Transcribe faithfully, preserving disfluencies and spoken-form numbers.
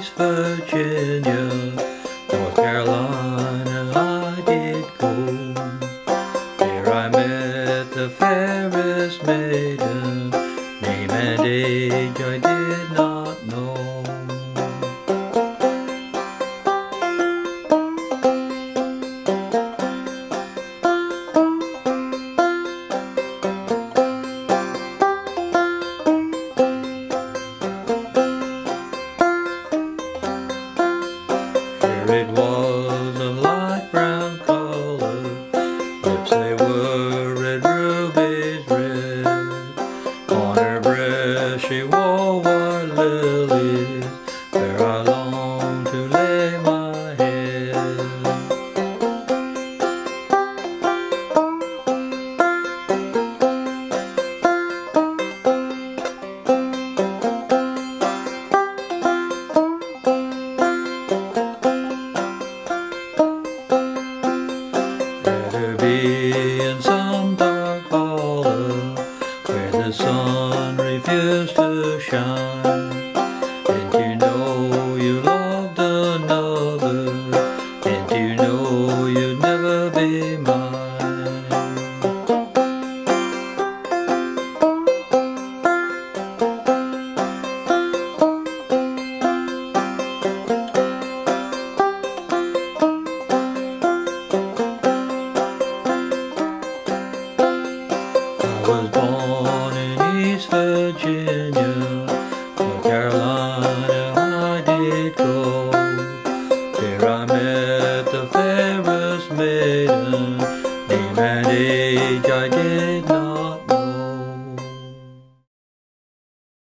East Virginia, North Carolina I did go. There I met the fairest maiden, name and age I did not know. It was a light brown color, lips they were red rubies red. On her breast she wore white lilies, where I longed to lay my head. Better be in some dark hollow where the sun refused to shine. Didn't you know you loved another? Didn't you know you'd never be mine? I was born in East Virginia, North Carolina I did go. There I met the fairest maiden, name and age I did